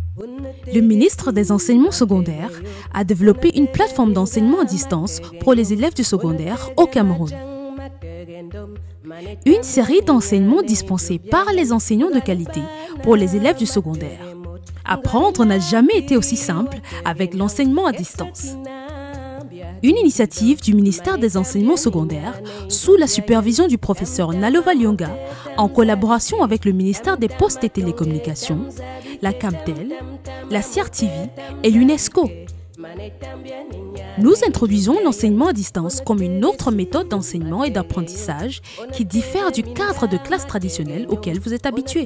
Le ministre des Enseignements secondaires a développé une plateforme d'enseignement à distance pour les élèves du secondaire au Cameroun. Une série d'enseignements dispensés par les enseignants de qualité pour les élèves du secondaire. Apprendre n'a jamais été aussi simple avec l'enseignement à distance. Une initiative du ministère des Enseignements secondaires sous la supervision du professeur Nalova Lyonga en collaboration avec le ministère des Postes et Télécommunications, la Camtel, la CRTV et l'UNESCO. Nous introduisons l'enseignement à distance comme une autre méthode d'enseignement et d'apprentissage qui diffère du cadre de classe traditionnel auquel vous êtes habitué.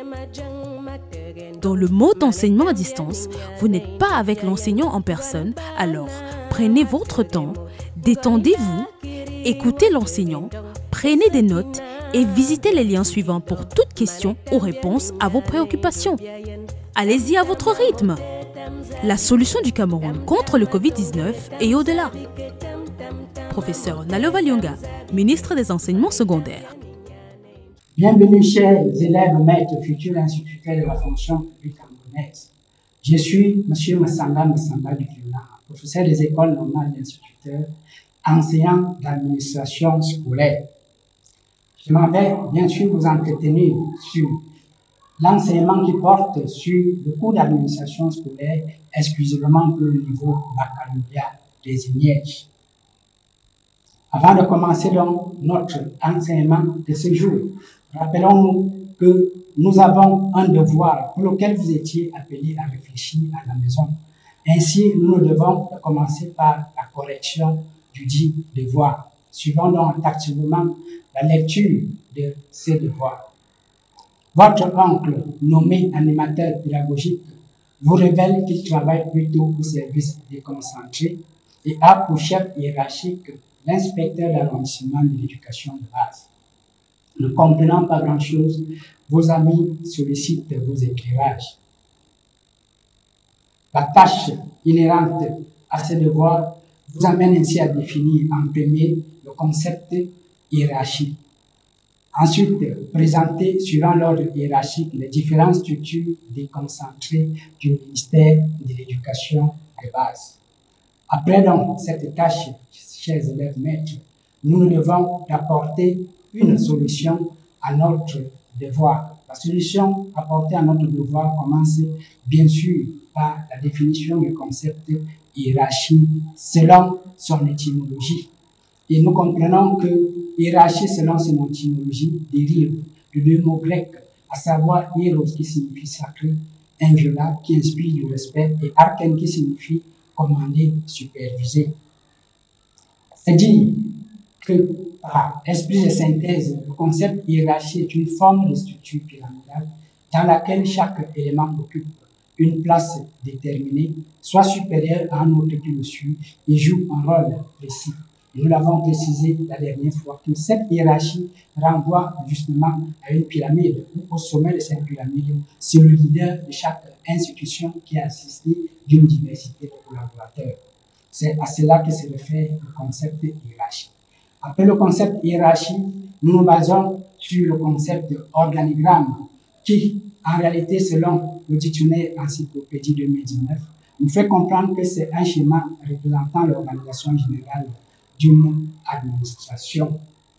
Dans le mode d'enseignement à distance, vous n'êtes pas avec l'enseignant en personne, alors prenez votre temps, détendez-vous, écoutez l'enseignant, prenez des notes et visitez les liens suivants pour toute question ou réponse à vos préoccupations. Allez-y à votre rythme. La solution du Cameroun contre le Covid-19 et au-delà. Professeur Nalova Lyonga, ministre des Enseignements secondaires. Bienvenue chers élèves, maîtres, futurs instituteurs de la fonction publique camerounaise. Je suis M. Massamba Dukina, professeur des écoles normales d'instituteurs, enseignant d'administration scolaire. Je m'en vais bien sûr vous entretenir sur l'enseignement qui porte sur le cours d'administration scolaire exclusivement pour le niveau baccalauréat désigné. Avant de commencer donc notre enseignement de ce jour, rappelons-nous que nous avons un devoir pour lequel vous étiez appelés à réfléchir à la maison. Ainsi, nous devons commencer par la correction du dit devoir. Suivons donc activement la lecture de ces devoirs. Votre oncle, nommé animateur pédagogique, vous révèle qu'il travaille plutôt au service déconcentré et a pour chef hiérarchique l'inspecteur d'arrondissement de l'éducation de base. Ne comprenant pas grand-chose, vos amis sollicitent vos éclairages. La tâche inhérente à ces devoirs vous amène ainsi à définir en premier le concept hiérarchie. Ensuite, présenter, suivant l'ordre hiérarchique, les différentes structures déconcentrées du ministère de l'Éducation de base. Après donc cette tâche, chers élèves maîtres, nous devons apporter une solution à notre devoir. La solution apportée à notre devoir commence bien sûr par la définition du concept hiérarchie selon son étymologie. Et nous comprenons que hiérarchie selon son étymologie dérive de deux mots grecs, à savoir hieros qui signifie sacré, inviolable qui inspire du respect et archen qui signifie commander, superviser. C'est dire que par esprit de synthèse, le concept hiérarchie est une forme de structure pyramidale dans laquelle chaque élément occupe une place déterminée, soit supérieure à un autre qui le suit et joue un rôle précis. Nous l'avons précisé la dernière fois que cette hiérarchie renvoie justement à une pyramide où au sommet de cette pyramide, c'est le leader de chaque institution qui est assisté d'une diversité de collaborateurs. C'est à cela que se réfère le concept de hiérarchie. Après le concept hiérarchie, nous nous basons sur le concept organigramme qui, en réalité, selon le dictionnaire Encyclopédie 2019, nous fait comprendre que c'est un schéma représentant l'organisation générale d'une administration.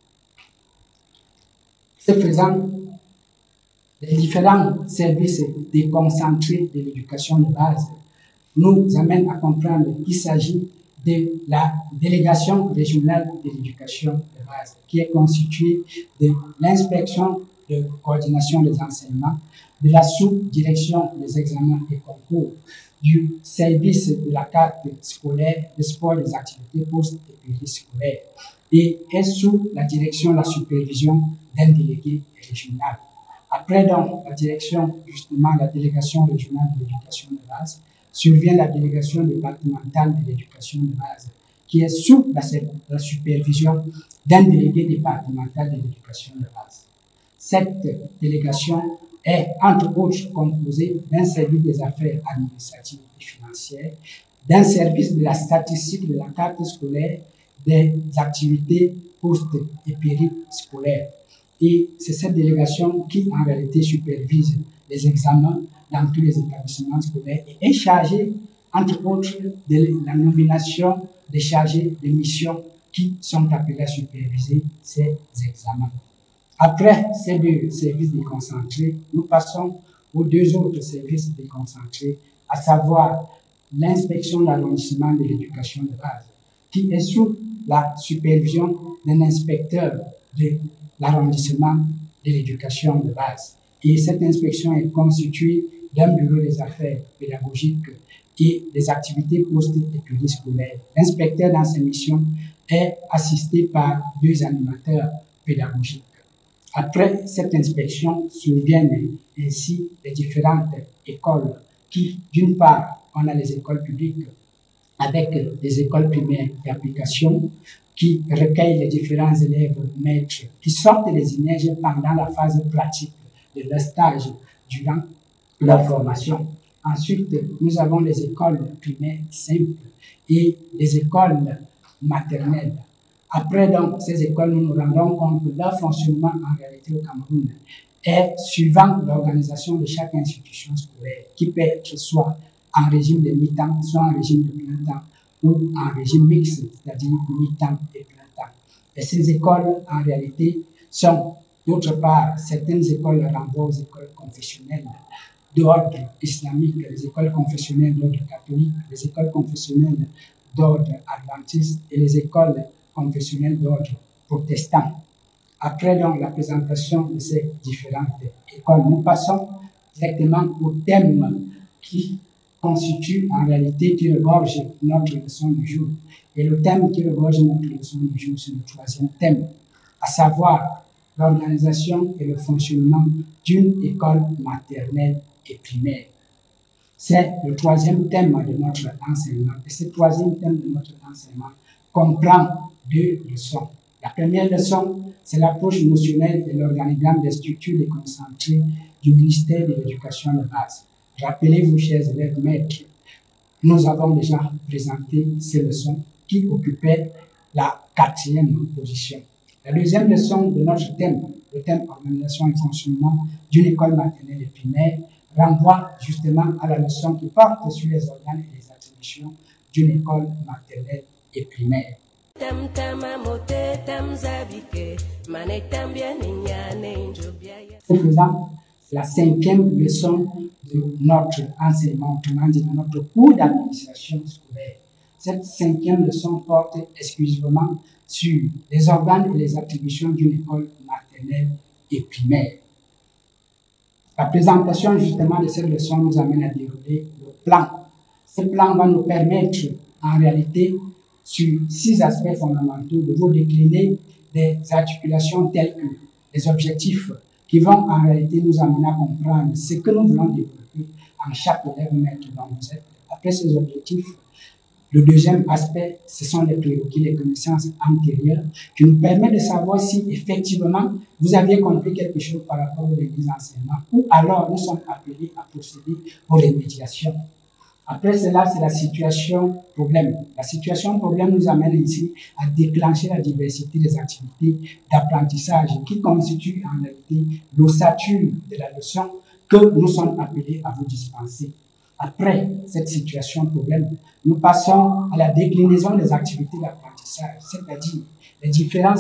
Ce faisant, les différents services déconcentrés de l'éducation de base nous amènent à comprendre qu'il s'agit de la délégation régionale de l'éducation de base, qui est constituée de l'inspection de coordination des enseignements, de la sous-direction des examens et concours, du service de la carte scolaire, des sports, des activités post- et périscolaires, et est sous la direction, la supervision d'un délégué régional. Après donc la direction, justement, la délégation régionale de l'éducation de base, survient la délégation départementale de l'éducation de base, qui est sous la supervision d'un délégué départemental de l'éducation de base. Cette délégation est, entre autres, composée d'un service des affaires administratives et financières, d'un service de la statistique de la carte scolaire, des activités post- et périscolaires. Et c'est cette délégation qui, en réalité, supervise les examens, dans tous les établissements scolaires et est chargé, entre autres, de la nomination des chargés de mission qui sont appelés à superviser ces examens. Après ces deux services déconcentrés, nous passons aux deux autres services déconcentrés, à savoir l'inspection de l'arrondissement de l'éducation de base, qui est sous la supervision d'un inspecteur de l'arrondissement de l'éducation de base. Et cette inspection est constituée d'un bureau des affaires pédagogiques et des activités post- et périscolaires. L'inspecteur dans ses missions est assisté par deux animateurs pédagogiques. Après cette inspection surviennent ainsi les différentes écoles qui, d'une part, on a les écoles publiques avec les écoles primaires d'application qui recueillent les différents élèves maîtres qui sortent des INEG pendant la phase pratique de leur stage durant leur formation. Ensuite, nous avons les écoles primaires simples et les écoles maternelles. Après donc ces écoles, nous nous rendons compte que leur fonctionnement en réalité au Cameroun est suivant l'organisation de chaque institution scolaire, qui peut être soit en régime de mi-temps, soit en régime de plein temps, ou en régime mixte, c'est-à-dire mi-temps et plein temps. Et ces écoles, en réalité, sont, d'autre part, certaines écoles renvoient aux écoles confessionnelles d'ordre islamique, les écoles confessionnelles d'ordre catholique, les écoles confessionnelles d'ordre adventiste et les écoles confessionnelles d'ordre protestant. Après donc la présentation de ces différentes écoles, nous passons directement au thème qui constitue en réalité, qui regorge notre leçon du jour. Et le thème qui regorge notre leçon du jour, c'est le troisième thème, à savoir l'organisation et le fonctionnement d'une école maternelle et primaire. C'est le troisième thème de notre enseignement. Et ce troisième thème de notre enseignement comprend deux leçons. La première leçon, c'est l'approche notionnelle et l'organigramme des structures déconcentrées du ministère de l'Éducation de base. Rappelez-vous, chers élèves maîtres, nous avons déjà présenté ces leçons qui occupaient la 4e position. La deuxième leçon de notre thème, le thème organisation et fonctionnement d'une école maternelle et primaire, renvoie justement à la leçon qui porte sur les organes et les attributions d'une école maternelle et primaire. Ce faisant, la 5e leçon de notre enseignement, autrement dit de notre cours d'administration scolaire. Cette 5e leçon porte exclusivement sur les organes et les attributions d'une école maternelle et primaire. La présentation justement de cette leçon nous amène à dérouler le plan. Ce plan va nous permettre en réalité sur 6 aspects fondamentaux de vous décliner des articulations telles que les objectifs qui vont en réalité nous amener à comprendre ce que nous voulons développer en chaque élève maître dont vous êtes. Après ces objectifs, le deuxième aspect, ce sont les prérequis, les connaissances antérieures qui nous permettent de savoir si effectivement vous aviez compris quelque chose par rapport aux débuts d'enseignement ou alors nous sommes appelés à procéder aux remédiations. Après cela, c'est la situation problème. La situation problème nous amène ici à déclencher la diversité des activités d'apprentissage qui constituent en réalité l'ossature de la leçon que nous sommes appelés à vous dispenser. Après cette situation problème, nous passons à la déclinaison des activités d'apprentissage, c'est-à-dire les différents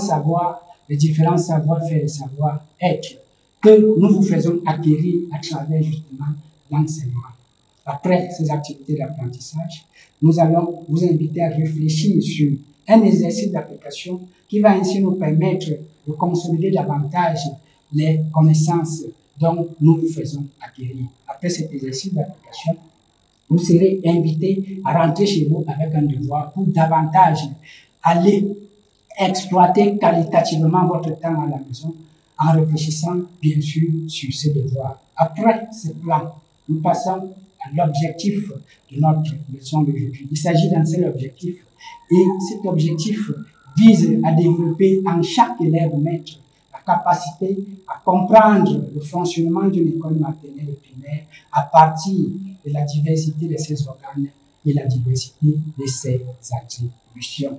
savoir-faire et savoir-être que nous vous faisons acquérir à travers justement l'enseignement. Après ces activités d'apprentissage, nous allons vous inviter à réfléchir sur un exercice d'application qui va ainsi nous permettre de consolider davantage les connaissances dont nous vous faisons acquérir. Après cet exercice d'application, vous serez invité à rentrer chez vous avec un devoir pour davantage aller exploiter qualitativement votre temps à la maison en réfléchissant bien sûr sur ce devoir. Après ce plan, nous passons à l'objectif de notre leçon d'aujourd'hui. Il s'agit d'un seul objectif et cet objectif vise à développer en chaque élève maître la capacité à comprendre le fonctionnement d'une école maternelle et primaire à partir de la diversité de ses organes et la diversité de ses attributions.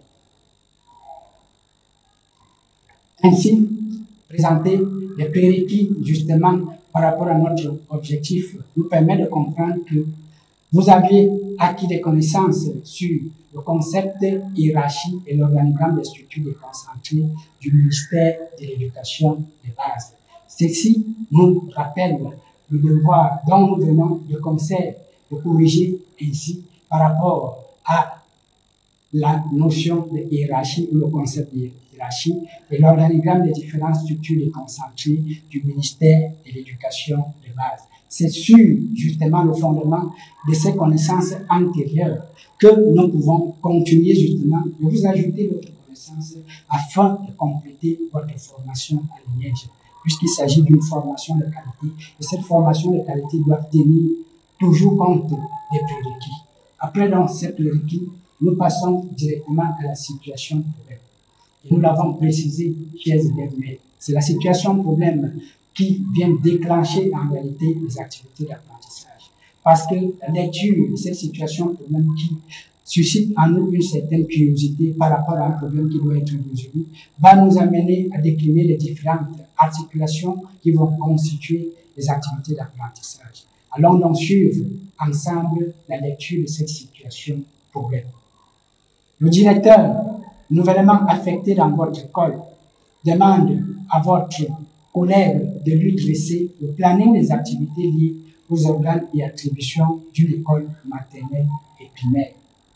Ainsi, présenter les prérequis justement par rapport à notre objectif nous permet de comprendre que vous avez acquis des connaissances sur le concept hiérarchie et l'organigramme des structures déconcentrées du ministère de l'Éducation de base. Ceci nous rappelle le devoir dont nous venons de concert de corriger ainsi par rapport à la notion de hiérarchie ou le concept de hiérarchie et l'organigramme des différentes structures déconcentrées du ministère de l'Éducation de base. C'est sur justement le fondement de ces connaissances antérieures que nous pouvons continuer justement de vous ajouter d'autres connaissances afin de compléter votre formation en lignage, puisqu'il s'agit d'une formation de qualité et cette formation de qualité doit tenir toujours compte des prérequis. Après donc ces prérequis, nous passons directement à la situation problème. Et nous l'avons précisé, chers élèves, mais c'est la situation problème qui vient déclencher en réalité les activités d'apprentissage. Parce que la lecture de cette situation problème qui suscite en nous une certaine curiosité par rapport à un problème qui doit être résolu, va nous amener à décliner les différentes articulations qui vont constituer les activités d'apprentissage. Allons donc suivre ensemble la lecture de cette situation problème. Le directeur, nouvellement affecté dans votre école, demande à votre collègue de lui dresser le planning des activités liées aux organes et attributions d'une école maternelle et primaire.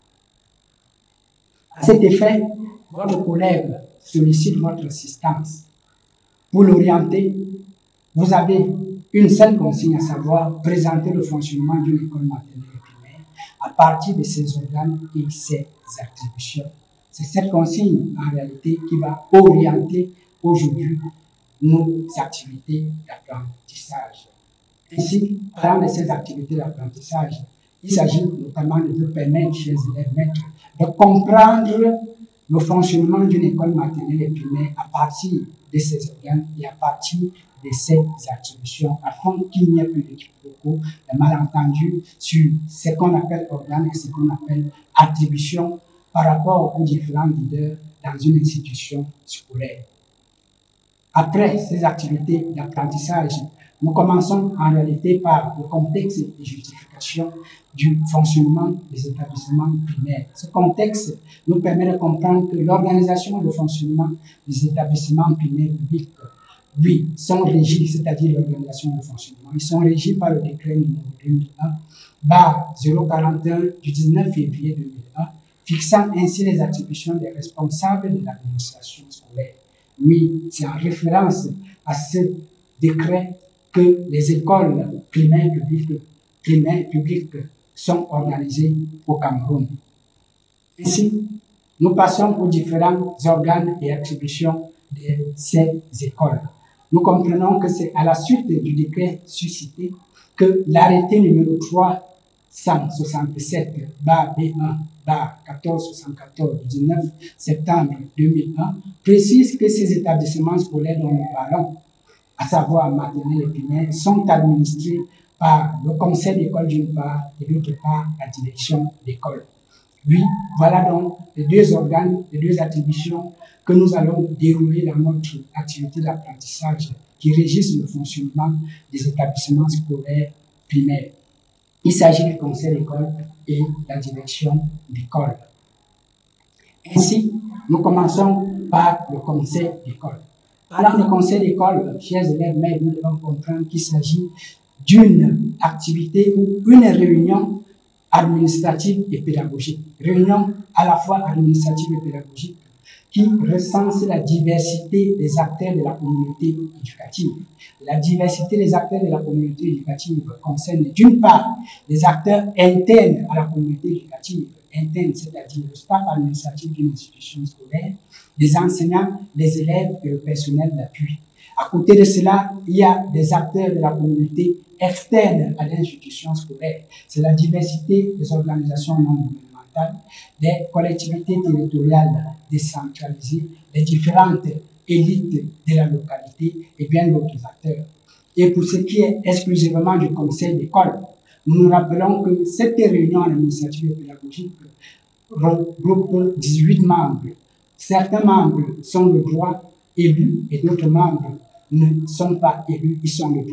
À cet effet, votre collègue sollicite votre assistance. Pour l'orienter, vous avez une seule consigne, à savoir présenter le fonctionnement d'une école maternelle et primaire à partir de ses organes et ses attributions. C'est cette consigne, en réalité, qui va orienter aujourd'hui nos activités d'apprentissage. Ainsi, parlant de ces activités d'apprentissage, il s'agit notamment de vous permettre, chers élèves maîtres, de comprendre le fonctionnement d'une école maternelle et primaire à partir de ses organes et à partir de ses attributions, afin qu'il n'y ait plus d'équivoques, de malentendus sur ce qu'on appelle organes et ce qu'on appelle attributions par rapport aux différents leaders dans une institution scolaire. Après ces activités d'apprentissage, nous commençons en réalité par le contexte et justification du fonctionnement des établissements primaires. Ce contexte nous permet de comprendre que l'organisation et le fonctionnement des établissements primaires publics, oui, sont régis, c'est-à-dire l'organisation et le fonctionnement, ils sont régis par le décret numéro 2001/041 du 19 février 2001, fixant ainsi les attributions des responsables de l'administration scolaire. Oui, c'est en référence à ce décret que les écoles primaires publiques sont organisées au Cameroun. Ainsi, nous passons aux différents organes et attributions de ces écoles. Nous comprenons que c'est à la suite du décret suscité que l'arrêté numéro 367/B1/1474 du 19 septembre 2001 précise que ces établissements scolaires dont nous parlons, à savoir maternelle et primaire, sont administrés par le conseil d'école d'une part et d'autre part la direction d'école. Oui, voilà donc les deux organes, les deux attributions que nous allons dérouler dans notre activité d'apprentissage qui régissent le fonctionnement des établissements scolaires primaires. Il s'agit du conseil d'école et la direction d'école. Ainsi, nous commençons par le conseil d'école. Parlant de conseil d'école, chers élèves, mais nous devons comprendre qu'il s'agit d'une activité ou une réunion administrative et pédagogique. Réunion à la fois administrative et pédagogique qui recense la diversité des acteurs de la communauté éducative. La diversité des acteurs de la communauté éducative concerne d'une part les acteurs internes à la communauté éducative, internes, c'est-à-dire le staff administratif d'une institution scolaire, les enseignants, les élèves et le personnel d'appui. À côté de cela, il y a des acteurs de la communauté externe à l'institution scolaire. C'est la diversité des organisations non gouvernementales, des collectivités territoriales décentralisées, les différentes élites de la localité et bien d'autres acteurs. Et pour ce qui est exclusivement du conseil d'école, nous nous rappelons que cette réunion administrative et pédagogique regroupe 18 membres. Certains membres sont de droit élus et d'autres membres ne sont pas élus, ils sont de droit.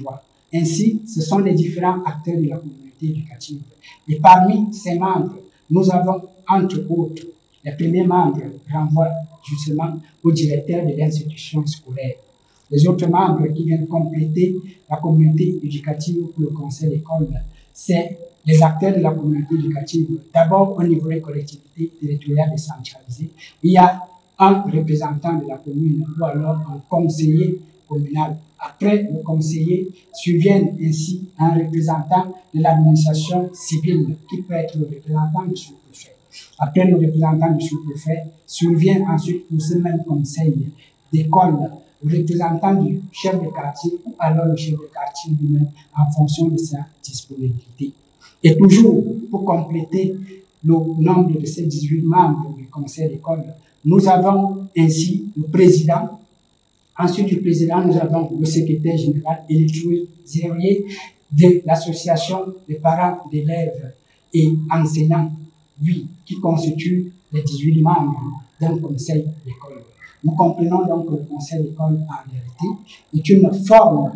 Ainsi, ce sont les différents acteurs de la communauté éducative. Et parmi ces membres, nous avons, entre autres, les premiers membres renvoient justement au directeur de l'institution scolaire. Les autres membres qui viennent compléter la communauté éducative pour le conseil d'école, c'est les acteurs de la communauté éducative. D'abord, au niveau des collectivités territoriales décentralisées, il y a un représentant de la commune ou alors un conseiller communal. Après le conseiller, survient ainsi un représentant de l'administration civile qui peut être le représentant du sous-préfet. Après le représentant du sous-préfet, survient ensuite pour ce même conseil d'école le représentant du chef de quartier ou alors le chef de quartier lui-même en fonction de sa disponibilité. Et toujours, pour compléter le nombre de ces 18 membres du conseil d'école, nous avons ainsi le président. Ensuite du président, nous avons le secrétaire général et le trésorier de l'association des parents d'élèves et enseignants, oui, qui constituent les 18 membres d'un conseil d'école. Nous comprenons donc que le conseil d'école, en réalité, est une forme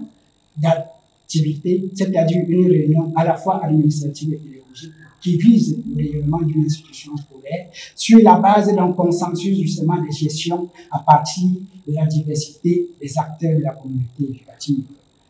d'activité, c'est-à-dire une réunion à la fois administrative et pédagogique qui vise le rayonnement d'une institution scolaire sur la base d'un consensus justement de gestion à partir de la diversité des acteurs de la communauté éducative.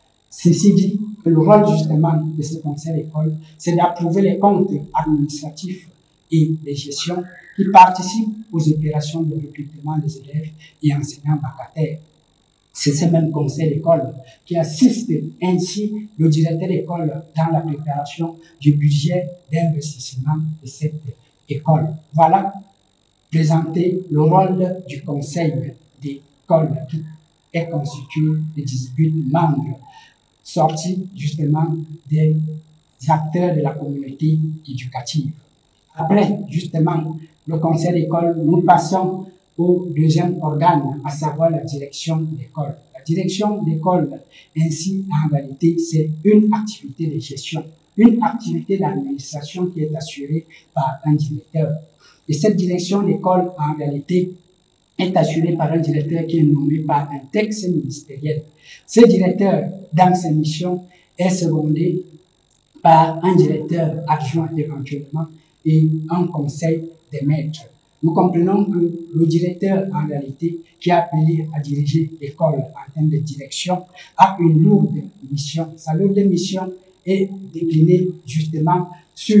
Ceci dit que le rôle justement de ce conseil d'école, c'est d'approuver les comptes administratifs et les gestions qui participent aux opérations de recrutement des élèves et enseignants vacataires. C'est ce même conseil d'école qui assiste ainsi le directeur d'école dans la préparation du budget d'investissement de cette école. Voilà présenter le rôle du conseil d'école qui est constitué de 18 membres sortis justement des acteurs de la communauté éducative. Après, justement, le conseil d'école, nous passons au deuxième organe, à savoir la direction d'école. La direction d'école, ainsi, en réalité, c'est une activité de gestion, une activité d'administration qui est assurée par un directeur. Et cette direction d'école, en réalité, est assurée par un directeur qui est nommé par un texte ministériel. Ce directeur, dans ses missions, est secondé par un directeur adjoint éventuellement et un conseil des maîtres. Nous comprenons que le directeur, en réalité, qui est appelé à diriger l'école en termes de direction, a une lourde mission. Sa lourde mission est déclinée justement sur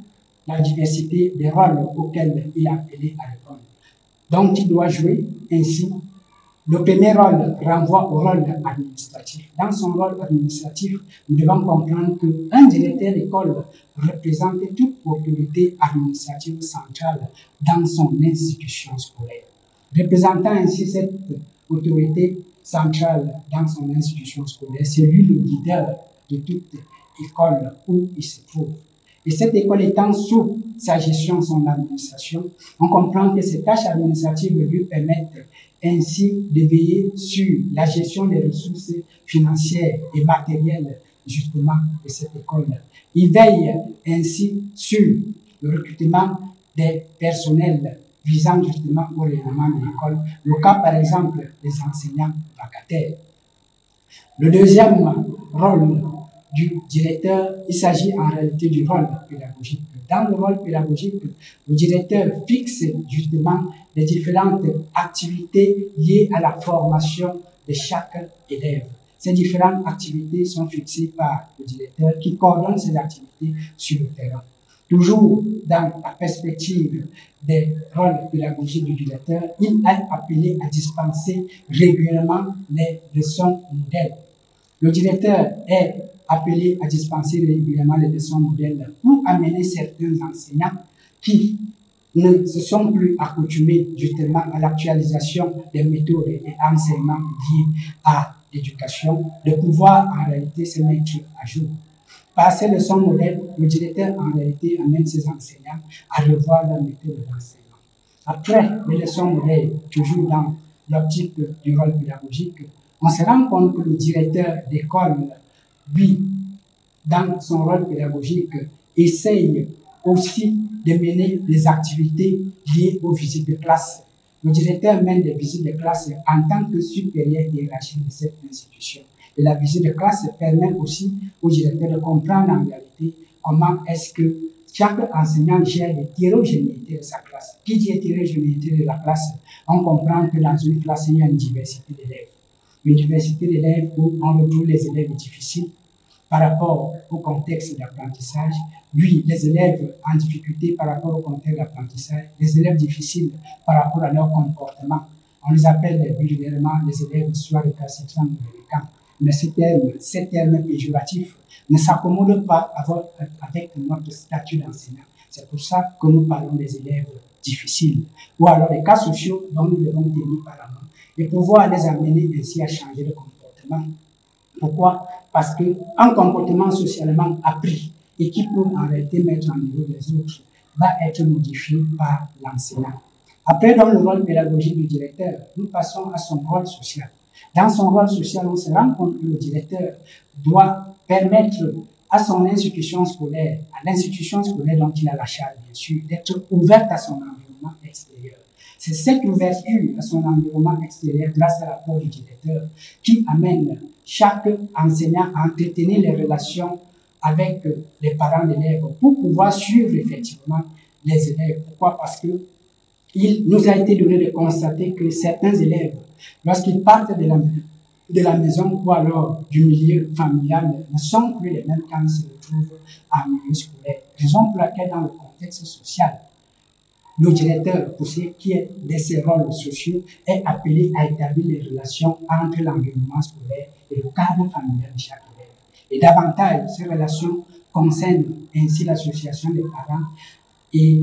la diversité des rôles auxquels il est appelé à répondre. Donc, il doit jouer ainsi. Le premier rôle renvoie au rôle administratif. Dans son rôle administratif, nous devons comprendre qu'un directeur d'école représente toute autorité administrative centrale dans son institution scolaire. Représentant ainsi cette autorité centrale dans son institution scolaire, c'est lui le leader de toute école où il se trouve. Et cette école étant sous sa gestion, son administration, on comprend que ces tâches administratives lui permettent ainsi de veiller sur la gestion des ressources financières et matérielles justement de cette école. Il veille ainsi sur le recrutement des personnels visant justement au rayonnement de l'école, le cas par exemple des enseignants vacataires. Le deuxième rôle du directeur, il s'agit en réalité du rôle pédagogique. Dans le rôle pédagogique, le directeur fixe justement les différentes activités liées à la formation de chaque élève. Ces différentes activités sont fixées par le directeur qui coordonne ces activités sur le terrain. Toujours dans la perspective des rôles pédagogiques du directeur, il est appelé à dispenser régulièrement les leçons modèles. Le directeur est appelé à dispenser régulièrement les leçons modèles pour amener certains enseignants qui ne se sont plus accoutumés justement à l'actualisation des méthodes et enseignements liés à l'éducation, de pouvoir en réalité se mettre à jour. Par ces leçons modèles, le directeur en réalité amène ses enseignants à revoir leur méthode d'enseignement. Après les leçons modèles, toujours dans l'optique du rôle pédagogique, on se rend compte que le directeur d'école, lui, dans son rôle pédagogique, essaye aussi de mener des activités liées aux visites de classe. Le directeur mène des visites de classe en tant que supérieur hiérarchique de cette institution. Et la visite de classe permet aussi au directeur de comprendre en réalité comment est-ce que chaque enseignant gère l'hétérogénéité de sa classe. Qui dit hétérogénéité de la classe, on comprend que dans une classe, il y a une diversité d'élèves. Une diversité d'élèves où on retrouve les élèves difficiles par rapport au contexte d'apprentissage. Oui, les élèves en difficulté par rapport au contexte d'apprentissage, les élèves difficiles par rapport à leur comportement. On les appelle vulgairement les élèves soit récalcitrants ou délinquants. Mais ces termes péjoratifs ne s'accommodent pas avec notre statut d'enseignant. C'est pour ça que nous parlons des élèves difficiles, ou alors les cas sociaux dont nous devons tenir par la main et pouvoir les amener ainsi à changer de comportement. Pourquoi? Parce qu'un comportement socialement appris et qui peut en réalité mettre en niveau les autres va être modifié par l'enseignant. Après, dans le rôle pédagogique du directeur, nous passons à son rôle social. Dans son rôle social, on se rend compte que le directeur doit permettre à son institution scolaire, à l'institution scolaire dont il a la charge, bien sûr, d'être ouverte à son environnement extérieur. C'est cette ouverture à son environnement extérieur, grâce à l'apport du directeur, qui amène chaque enseignant à entretenir les relations avec les parents d'élèves pour pouvoir suivre effectivement les élèves. Pourquoi? Parce que il nous a été donné de constater que certains élèves, lorsqu'ils partent de la maison ou alors du milieu familial, ne sont plus les mêmes quand ils se retrouvent en milieu scolaire. Raison pour laquelle, dans le contexte social, le directeur, pour ce qui est de ses rôles sociaux, est appelé à établir les relations entre l'environnement scolaire et le cadre familial de chaque élève. Et davantage, ces relations concernent ainsi l'association des parents et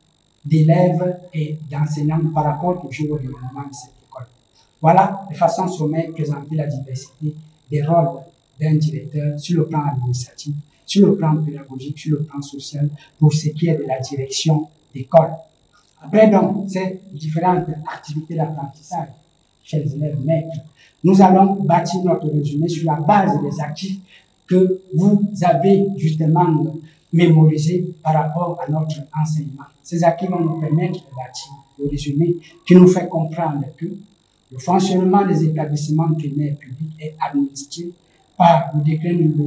d'élèves et d'enseignants par rapport toujours au développement de cette école. Voilà de façon sommaire présenter la diversité des rôles d'un directeur sur le plan administratif, sur le plan pédagogique, sur le plan social, pour ce qui est de la direction d'école. Après donc ces différentes activités d'apprentissage chez les élèves maîtres, nous allons bâtir notre résumé sur la base des acquis que vous avez justement mémorisés par rapport à notre enseignement. Ces acquis vont nous permettre de bâtir le résumé qui nous fait comprendre que le fonctionnement des établissements primaires publics est administré par le décret numéro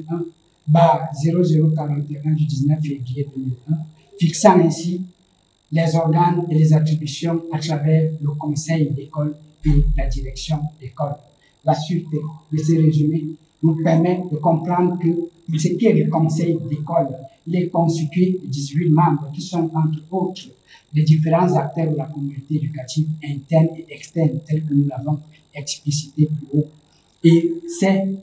2001/0041 du 19 février 2001, fixant ainsi les organes et les attributions à travers le conseil d'école et la direction d'école. La suite de ces résumés nous permet de comprendre que pour ce qui est du conseil d'école, il est constitué de 18 membres qui sont entre autres les différents acteurs de la communauté éducative interne et externe, tels que nous l'avons explicité plus haut. Et ces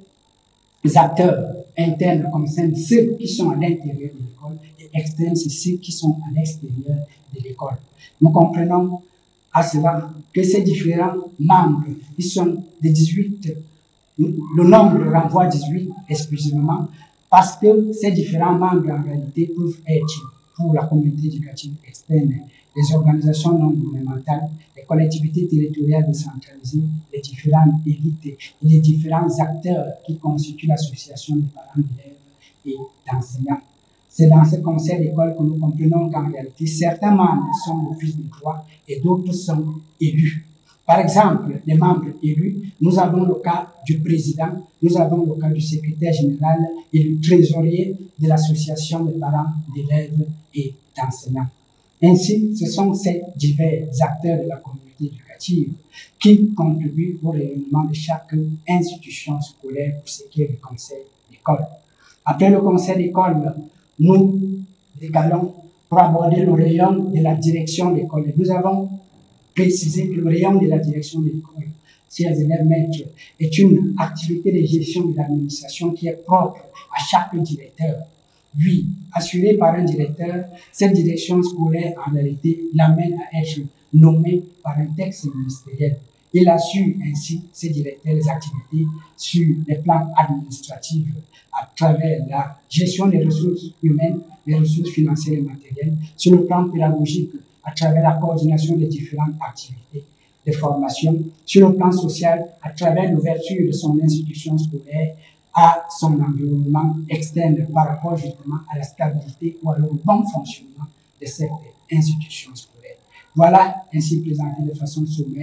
acteurs internes concernent ceux qui sont à l'intérieur de l'école et externes, c'est ceux qui sont à l'extérieur de l'école. Nous comprenons à cela que ces différents membres, ils sont de 18, le nombre renvoie 18 exclusivement, parce que ces différents membres en réalité peuvent être pour la communauté éducative externe, les organisations non gouvernementales, les collectivités territoriales décentralisées, les différentes élites et les différents acteurs qui constituent l'association des parents d'élèves et d'enseignants. C'est dans ce conseil d'école que nous comprenons qu'en réalité, certains membres sont au fils de droit et d'autres sont élus. Par exemple, les membres élus, nous avons le cas du président, nous avons le cas du secrétaire général et du trésorier de l'association des parents d'élèves et d'enseignants. Ainsi, ce sont ces divers acteurs de la communauté éducative qui contribuent au rayonnement de chaque institution scolaire pour ce qui est du conseil d'école. Après le conseil d'école, nous décalons pour aborder le rayon de la direction d'école. Nous avons précisé que le rayon de la direction d'école, chers élèves maîtres, est une activité de gestion de l'administration qui est propre à chaque directeur. Oui, assurée par un directeur, cette direction scolaire, en réalité, l'amène à être nommée par un texte ministériel. Il assure ainsi, ces directeurs, les activités sur les plans administratifs à travers la gestion des ressources humaines, des ressources financières et matérielles, sur le plan pédagogique, à travers la coordination des différentes activités de formation, sur le plan social, à travers l'ouverture de son institution scolaire à son environnement externe par rapport justement à la stabilité ou à le bon fonctionnement de cette institution scolaire. Voilà ainsi présenté de façon sommaire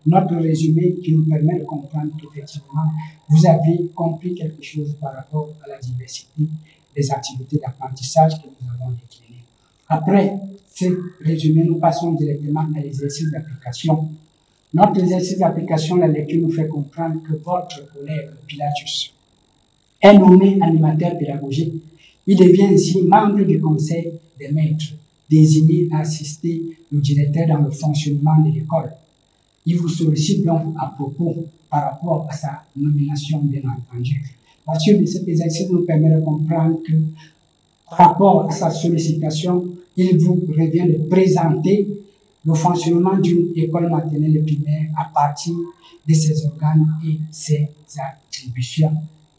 notre résumé qui nous permet de comprendre qu'effectivement, vous avez compris quelque chose par rapport à la diversité des activités d'apprentissage que nous avons déclinées. Après ce résumé, nous passons directement à l'exercice d'application. Notre exercice d'application, la lecture nous fait comprendre que votre collègue Pilatus est nommé animateur pédagogique. Il devient ainsi membre du conseil des maîtres, désigné à assister le directeur dans le fonctionnement de l'école. Il vous sollicite donc à propos par rapport à sa nomination, bien entendu. La suite de cet exercice nous permet de comprendre que par rapport à sa sollicitation, il vous revient de présenter le fonctionnement d'une école maternelle et primaire à partir de ses organes et ses attributions.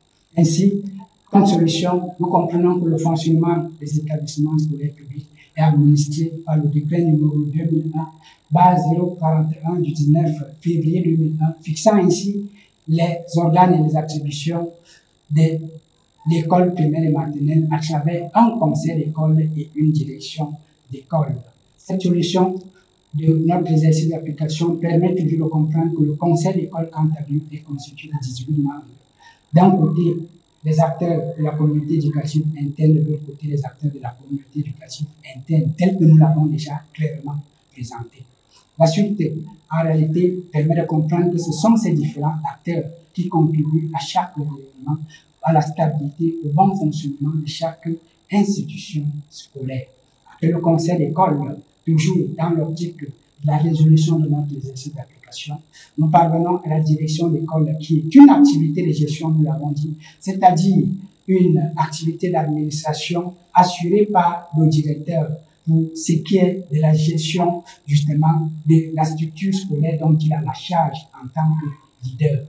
Ainsi, comme solution, nous comprenons que le fonctionnement des établissements scolaires publics est administré par le décret numéro 2001, base 041 du 19 février 2001, fixant ainsi les organes et les attributions de l'école primaire et maternelle à travers un conseil d'école et une direction d'école. Cette solution de notre exercice d'application permet toujours de comprendre que le conseil d'école, quant à lui, est constitué de 18 membres. D'un côté, les acteurs de la communauté éducative interne, de l'autre côté, les acteurs de la communauté éducative interne, tels que nous l'avons déjà clairement présenté. La suite, en réalité, permet de comprendre que ce sont ces différents acteurs qui contribuent à chaque événement, à la stabilité, au bon fonctionnement de chaque institution scolaire. Après le conseil d'école, toujours dans l'optique de la résolution de notre exercice d'application, nous parvenons à la direction d'école qui est une activité de gestion, nous l'avons dit, c'est-à-dire une activité d'administration assurée par le directeur pour ce qui est de la gestion justement de la structure scolaire dont il a la charge en tant que leader.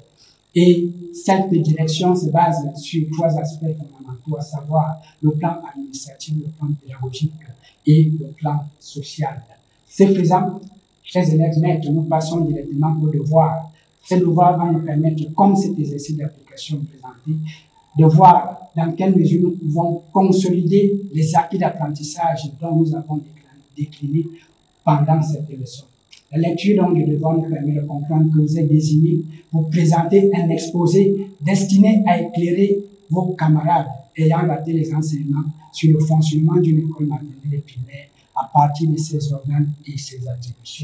Et cette direction se base sur trois aspects fondamentaux, à savoir le plan administratif, le plan pédagogique et le plan social. Ce faisant, chers élèves maîtres, nous passons directement au devoir. Ce devoir va nous permettre, comme cet exercice d'application présenté, de voir dans quelle mesure nous pouvons consolider les acquis d'apprentissage dont nous avons décliné pendant cette leçon. La lecture donc du devoir nous permet de comprendre que vous êtes désigné pour présenter un exposé destiné à éclairer vos camarades ayant raté les enseignements sur le fonctionnement d'une école maternelle et primaire à partir de ses organes et ses attributions.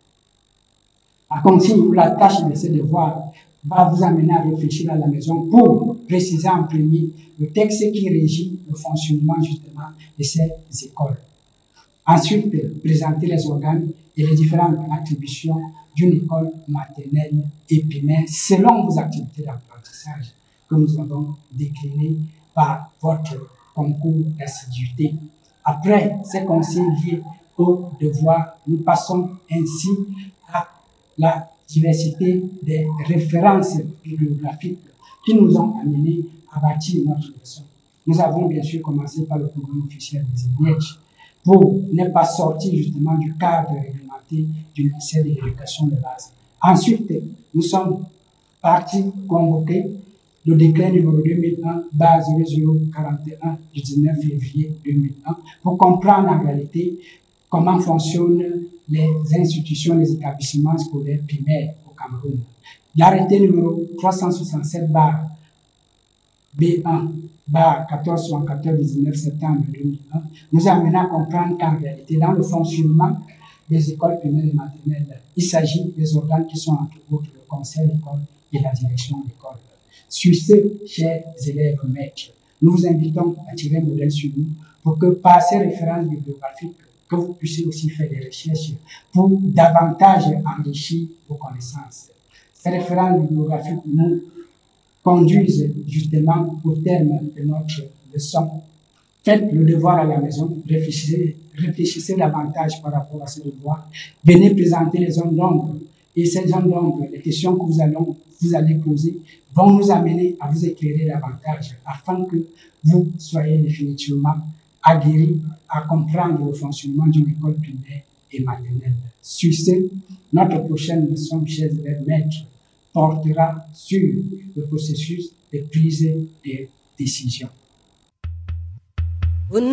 La consigne ou la tâche de ce devoir va vous amener à réfléchir à la maison pour préciser en premier le texte qui régit le fonctionnement justement de ces écoles. Ensuite, présenter les organes et les différentes attributions d'une école maternelle et primaire selon vos activités d'apprentissage que nous avons déclinées par votre concours d'assiduité. Après ces consignes liées au devoir, nous passons ainsi à la diversité des références bibliographiques qui nous ont amenés à bâtir notre leçon. Nous avons bien sûr commencé par le programme officiel des INEJ pour ne pas sortir justement du cadre réglementé du ministère de l'Éducation de base. Ensuite, nous sommes partis convoquer le décret numéro 2001, base 0041 du 19 février 2001, pour comprendre en réalité comment fonctionnent les institutions, les établissements scolaires primaires au Cameroun. L'arrêté numéro 367 B1 1474 du 19 septembre 2001 nous amène à comprendre qu'en réalité, dans le fonctionnement des écoles primaires et maternelles, il s'agit des organes qui sont entre autres le conseil d'école et la direction d'école. Sur ce, chers élèves maîtres, nous vous invitons à tirer un modèle sur nous pour que par ces références bibliographiques, que vous puissiez aussi faire des recherches pour davantage enrichir vos connaissances. Ces références bibliographiques nous conduisent justement au terme de notre leçon. Faites le devoir à la maison, réfléchissez davantage par rapport à ce devoir, venez présenter les zones d'ombre. Et ces zones d'ombre, les questions que vous allez poser vont nous amener à vous éclairer davantage afin que vous soyez définitivement aguerris à comprendre le fonctionnement d'une école primaire et maternelle. Sur ce, notre prochaine leçon, chers élèves maîtres, portera sur le processus de prise de décision.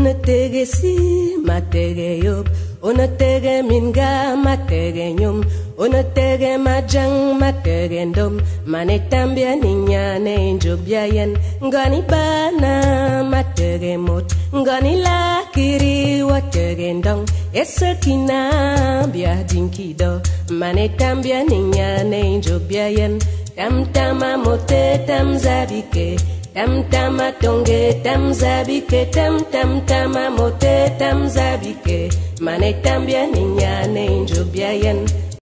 Unatege si matege yop, unatege minga matege nyum, Unotege majang mategendom manetambia ninyane njobiayen ngani bana mategemot ngani lakiri wategendong esekina bia dinkido manetambia ninyane njobiayen tamtama mote tamzabike tamtama tonge tamzabike tamtama mote tamzabike manetambia ninyane njobiayen